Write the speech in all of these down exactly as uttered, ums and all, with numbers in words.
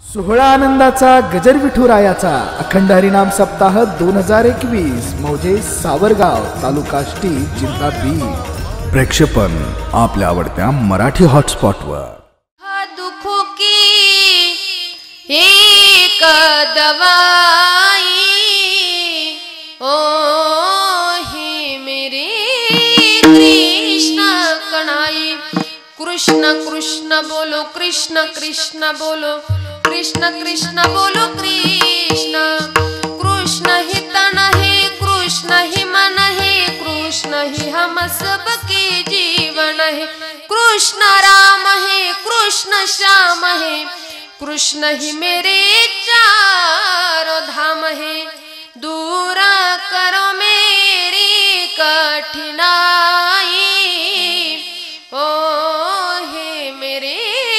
सोहळा आनंदाचा गजर विठुरायाचा अखंड हरिनाम सप्ताह दोन हजार एकवीस मौजे सावरगाव तालुका आष्टी जिल्हा बीड। प्रेक्षेपण आपल्या आवडत्या मराठी हॉटस्पॉटवर। दुखों की एक दवाई ओ हे मेरे कृष्ण कन्हैया। कृष्ण कृष्ण बोलो कृष्ण कृष्ण बोलो कृष्ण कृष्ण बोलो कृष्ण। कृष्ण ही तन है कृष्ण ही मन है कृष्ण ही हम सबके जीवन है। कृष्ण राम है कृष्ण श्याम है कृष्ण ही मेरे चारों धाम है। दूर करो मेरी कठिनाई ओ हे मेरे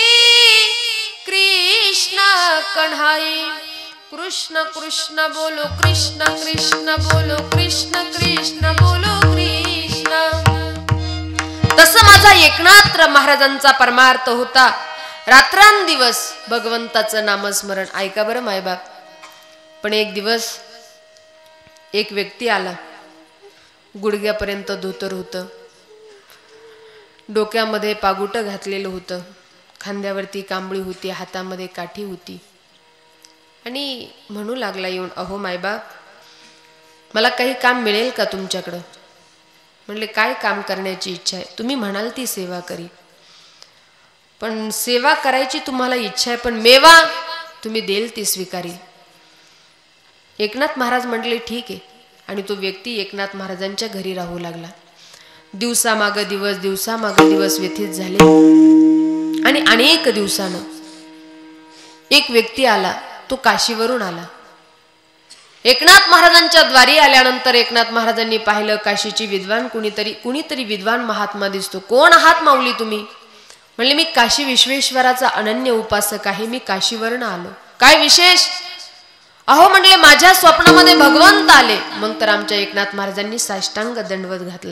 कृष्ण कन्हैया। कृष्ण कृष्ण बोलो कृष्ण कृष्ण बोलो कृष्ण कृष्ण बोलो कृष्ण। तसं माझा एकनाथ महाराजांचा परमार्थ होता रात्रंदिवस भगवंताचं नामस्मरण। ऐका बरं मायबाप। पण एक दिवस एक व्यक्ती आला, गुडघ्यापर्यंत धोतर होतं, डोक्यामध्ये पागुटं घातलेलं होतं, खांद्यावरती कांबळी होती, हातामध्ये काठी होती आणि म्हणू लागला येऊन, अहो मायबाप, मला काही काम मिळेल का तुमच्याकडं? म्हणले, काय काम करण्याची इच्छा आहे? तुम्ही म्हणाल ती सेवा करी। पण सेवा करायची तुम्हाला इच्छा आहे, पण मेवा तुम्ही देल ती स्वीकारी। एकनाथ महाराज म्हटले ठीक आहे, आणि तो व्यक्ती एकनाथ महाराजांच्या घरी राहू लागला। दिवसामाग दिवस दिवसामाग दिवस व्यतीत झाले आणि अनेक दिवसानं एक व्यक्ती आला, तो काशीवरून आला। एकनाथ महाराजांच्या द्वारी आल्यानंतर एकनाथ महाराजांनी पाहिलं, काशीची विद्वान कुणीतरी कुणीतरी विद्वान महात्मा दिसतो। कोण आहात माऊली तुम्ही? म्हणले, मी काशी विश्वेश्वराचा अनन्य उपासक आहे, मी काशीवरून आलो। काय विशेष? अहो म्हणले, माझ्या स्वप्नामध्ये भगवंत आले। मग तर आमच्या एकनाथ महाराजांनी साष्टांग दंडवत घातला।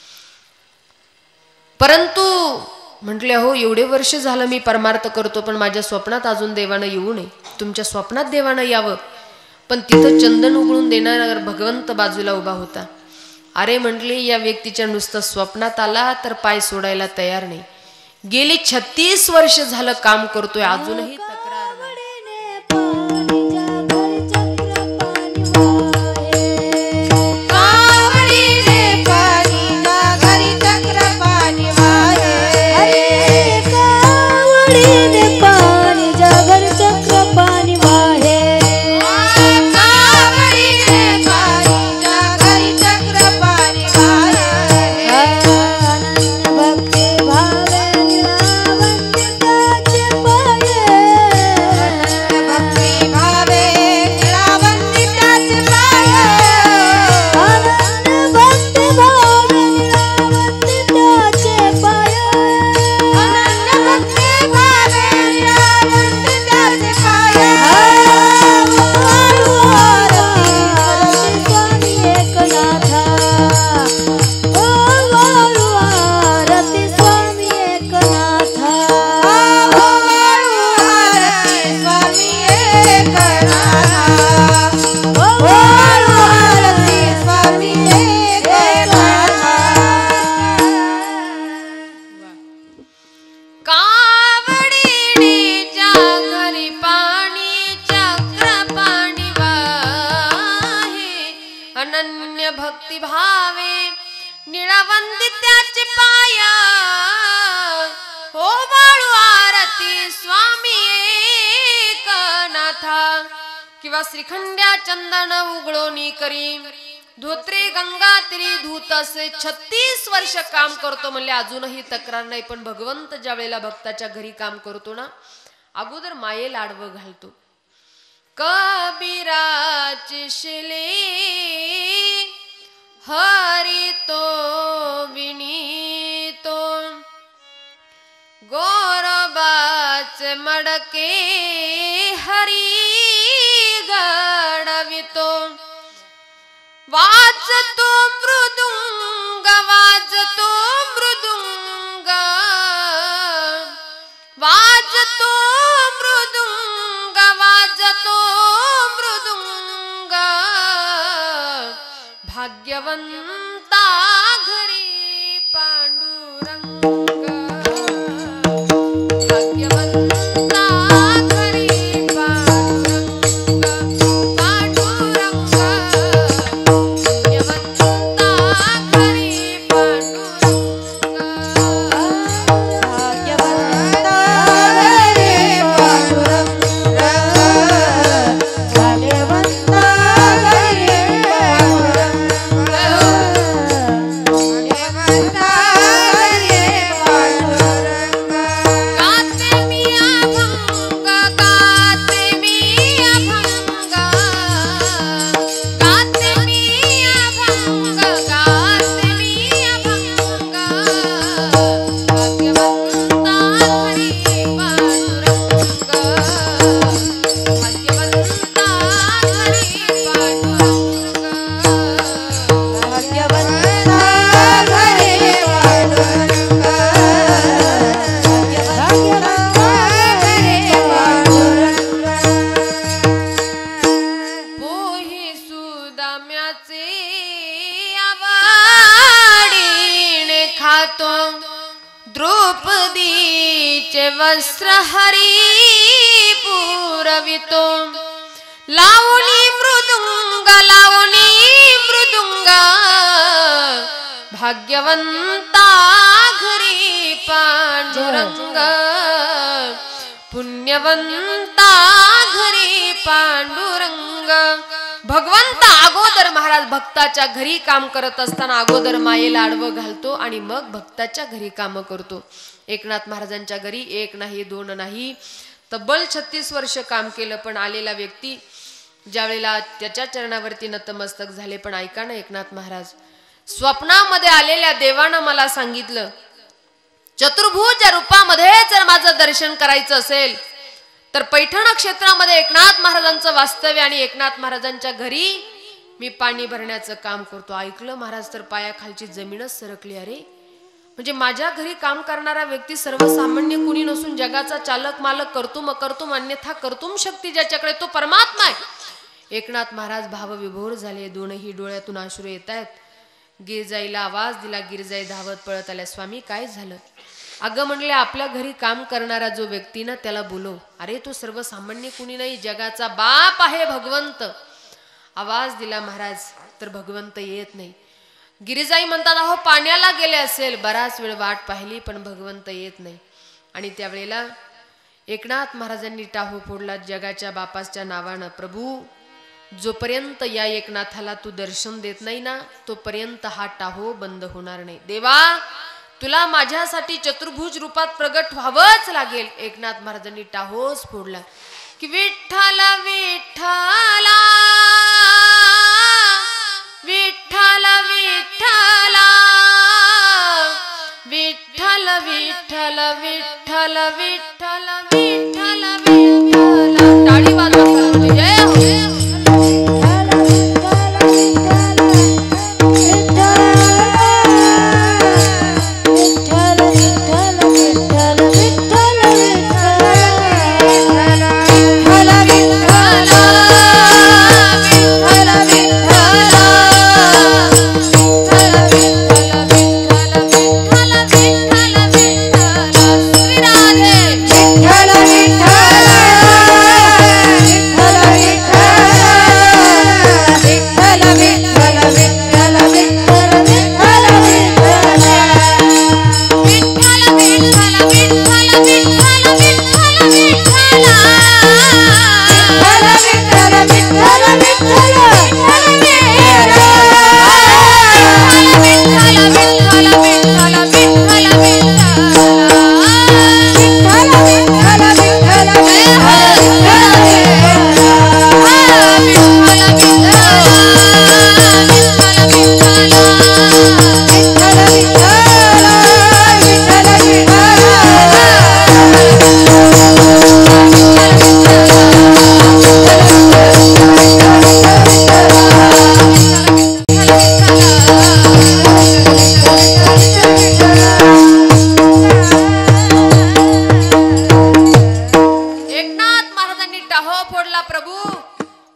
परंतु म्हटले, अहो एवढे वर्ष झालं मी परमार्थ करतो, पण माझ्या स्वप्नात अजून देवानं येऊ नये। तुमच्या स्वप्नात देवानं यावं, पण तिथं चंदन उघडून देणारा भगवंत बाजूला उभा होता। अरे म्हटले, या व्यक्तीच्या नुसतं स्वप्नात आला तर पाय सोडायला तयार नाही। गेली छत्तीस वर्ष झालं काम करतोय, अजूनही तक्रार नाही। अनन्य भक्ती भावे निळावंदी त्याचे पाया हो वाळू आरती स्वामी एकनाथा। किंवा श्रीखंड्या चंदन उघडोनी करी धोत्रे गंगा तिरी धूत असे छत्तीस वर्ष काम करतो म्हणले, अजूनही तक्रार नाही। पण भगवंत ज्या वेळेला भक्ताच्या घरी काम करतो ना, अगोदर माये लाडवं घालतो। कबीराची शिले हरी तो विनीतो गोरबाच मडके हरी गडवितो। वाजतो मृदुंग वाजतो मृदुंग वाजतो मृदुंग भाग्यवंता घरी पांडुरंग भाग्यवंता घरी पांडुरंग पांडुरंग भाग्यवंता घरी पांडुरंग भाग्यवंता घरी पांडुरंग भाग्यवंता घरी द्रौपदीचे वस्त्र हरी पुरवितो लावणी मृदुंग लावणी मृदुंग भाग्यवंता घरी पांडुरंग पुण्यवंता घरी पांडुरंग भगवंत अगोदर महाराज भक्ताच्या घरी काम करत असताना अगोदर मायेला आडवं घालतो आणि मग भक्ताच्या घरी काम करतो. एकनाथ महाराजांच्या घरी एक नाही दोन नाही तब्बल छत्तीस वर्ष काम केलं. पण आलेला व्यक्ती ज्या वेळेला त्याच्या चरणावरती नतमस्तक झाले. पण ऐका ना एकनाथ महाराज, स्वप्नामध्ये आलेल्या देवानं मला सांगितलं चतुर्भुज रूपामध्ये जर माझं दर्शन करायचं असेल तर पैठण क्षेत्रामध्ये एकनाथ महाराजांचं वास्तव्य आणि एकनाथ महाराजांच्या घरी मी पाणी भरण्याचं काम करतो. ऐकलं महाराज तर पायाखालची जमीनच सरकली. अरे म्हणजे माझ्या घरी काम करणारा व्यक्ती सर्वसामान्य कुणी नसून जगाचा चालक मालक कर्तुम कर्तुम अन्यथा कर्तुम शक्ती ज्याच्याकडे तो परमात्मा आहे. एकनाथ महाराज भावविभोर झाले. दोनही डोळ्यातून अश्रू येत आहेत. गिरजाईला आवाज दिला. गिरजाई धावत पळत आल्या. स्वामी काय झालं? अगं म्हणले आपल्या घरी काम करणारा जो व्यक्ती ना त्याला बोलव. अरे तो सर्वसामान्य कुणी नाही, जगाचा बाप आहे भगवंत. आवाज दिला महाराज तर भगवंत येत नाही. गिरिजाई म्हणतात अहो पाण्याला गेले असेल. बराच वेळ वाट पाहिली पण भगवंत येत नाही. आणि त्यावेळेला एकनाथ महाराजांनी टाहो फोडला जगाच्या बापाच्या नावानं. प्रभू जोपर्यंत या एकनाथाला तू दर्शन देत नाही ना तोपर्यंत हा टाहो बंद होणार नाही. देवा तुला माझ्यासाठी चतुर्भुज रूपात प्रगट व्हावंच लागेल. एकनाथ महाराजांनी टाहोच फोडला की विठ्ठल विठ्ठला विठ्ठल विठ्ठला विठ्ठल विठ्ठल विठ्ठल विठ्ठल विठ्ठल विठ्ठल. टाळी वाजवा जय हो.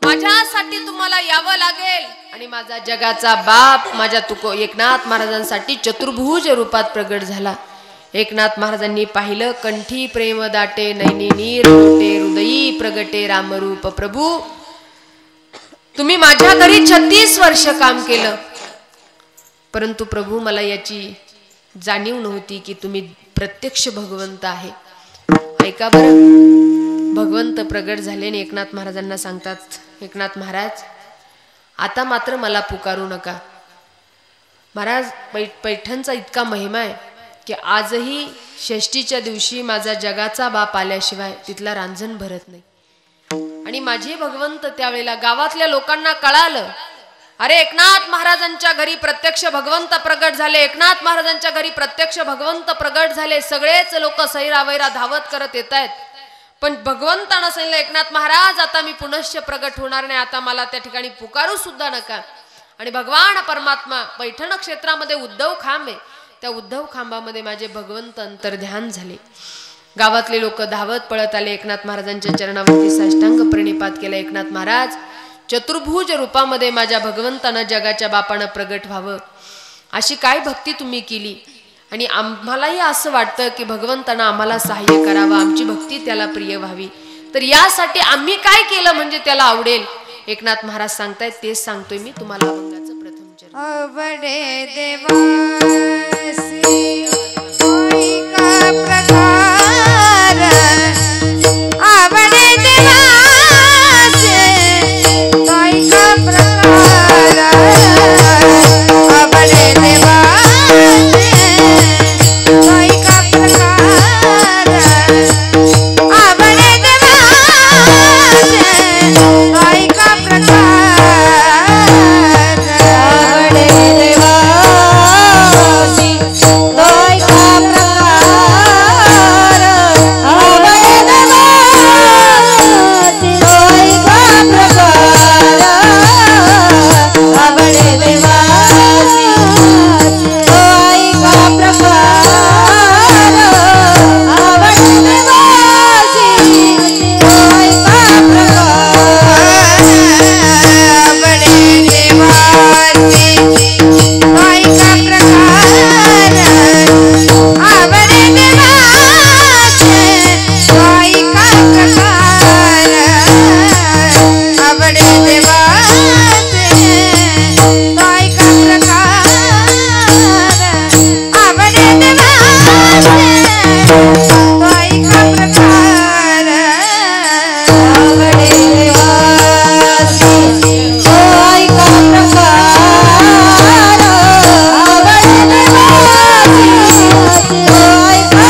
माझ्यासाठी तुम्हाला यावं लागेल आणि माझा जगाचा बाप माझ्या तुको एकनाथ महाराजांसाठी चतुर्भुज रूपात प्रगट झाला. एकनाथ महाराजांनी पाहिलं, कंठी प्रेम दाटे नैनी नीर लोटे हृदयी प्रगटे रामरूप प्रभू. तुम्ही माझ्या घरी छत्तीस वर्ष काम केलं, परंतु प्रभू मला याची जाणीव नव्हती की तुम्ही प्रत्यक्ष भगवंत आहे. ऐका बरं, भगवंत प्रगट झाले आणि एकनाथ महाराजांना सांगतात, एकनाथ महाराज आता मात्र मला पुकारू नका. महाराज पै पैठणचा इतका महिमा आहे की आजही षष्टीच्या दिवशी माझा जगाचा बाप आल्याशिवाय तिथला रांजण भरत नाही. आणि माझे भगवंत त्यावेळेला गावातल्या लोकांना कळालं, अरे एकनाथ महाराजांच्या घरी प्रत्यक्ष भगवंत प्रगट झाले, एकनाथ महाराजांच्या घरी प्रत्यक्ष भगवंत प्रगट झाले. सगळेच लोक सैरावैरा धावत करत येत आहेत, पण भगवंतानं सांगितलं, एकनाथ महाराज आता मी पुनश्च प्रगट होणार नाही, आता मला त्या ठिकाणी पुकारू सुद्धा नका. आणि भगवान परमात्मा पैठण क्षेत्रामध्ये उद्धव खांब आहे, त्या उद्धव खांबामध्ये माझे भगवंत अंतर्ध्यान झाले. गावातले लोक धावत पळत आले, एकनाथ महाराजांच्या चरणावरती साष्टांग प्रणिपात केला. एकनाथ महाराज चतुर्भुज रूपामध्ये माझ्या भगवंतानं जगाच्या बापानं प्रगट व्हावं अशी काय भक्ती तुम्ही केली. आणि आम्हालाही असं वाटतं की भगवंतानं आम्हाला सहाय्य करावं, आमची भक्ती त्याला प्रिय व्हावी, तर यासाठी आम्ही काय केलं म्हणजे त्याला आवडेल. एकनाथ महाराज सांगतायत, तेच सांगतोय मी तुम्हाला अभंगाचं प्रथम चरण. अवडे देवासी होई का प्रकार, आवडे देवासी होई का प्रकार, आवडे देवासी होई का प्रकार, आवडे देवासी होई का प्रकार, आवडे देवासी होई का प्रकार, आवडे देवासी होई का प्रकार, आवडे देवासी होई का प्रकार, आवडे देवासी होई का प्रकार, आवडे देवासी होई का प्रकार, आवडे देवासी होई का प्रकार, आवडे देवासी होई का प्रकार, आवडे देवासी होई का प्रकार, आवडे देवासी होई का प्रकार, आवडे देवासी होई का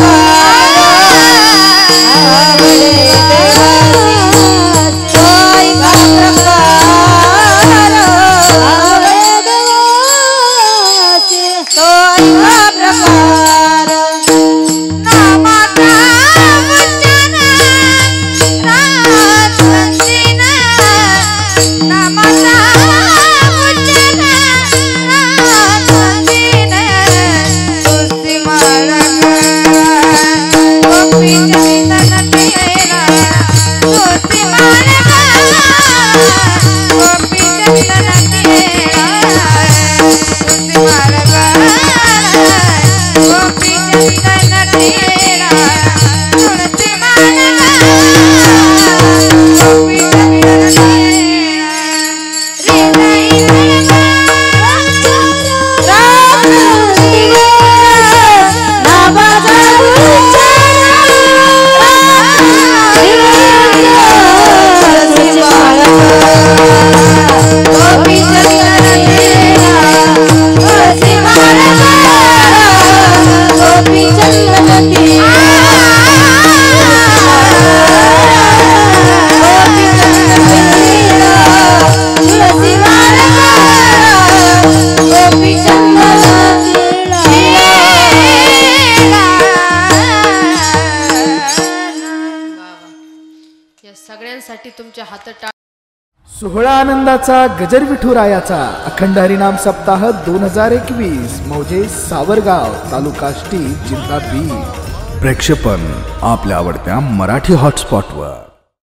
प्रकार, आवडे देवासी होई का प्रकार, आवडे देवासी होई का प्रकार, नामाचा उच्चार रात संतीन, नामाचा उच्चार रात संतीन, तुझी माळग गोपी चंदन तेरा, तुझी माळग गोपी चंदन तेरा, तुझी माळग गोपी चंदन तेरा, तुझी माळग गोपी चंदन तेरा, हृदय राम नामाचा गोपी चंदन तेरा, तुझी माळग गोपी चंदन तेरा, गोपी चंदन तेरा, तुझी माळग गोपी चंदन या सगळ्यांसाठी तुमच्या हात टाळ. सोहळा आनंदाचा गजर विठुरायाचा अखंड हरिनाम सप्ताह दोन हजार एकवीस मौजे सावरगाव तालुका आष्टी जिल्हा बीड. प्रेक्षेपण आपल्या आवडत्या मराठी हॉटस्पॉटवर.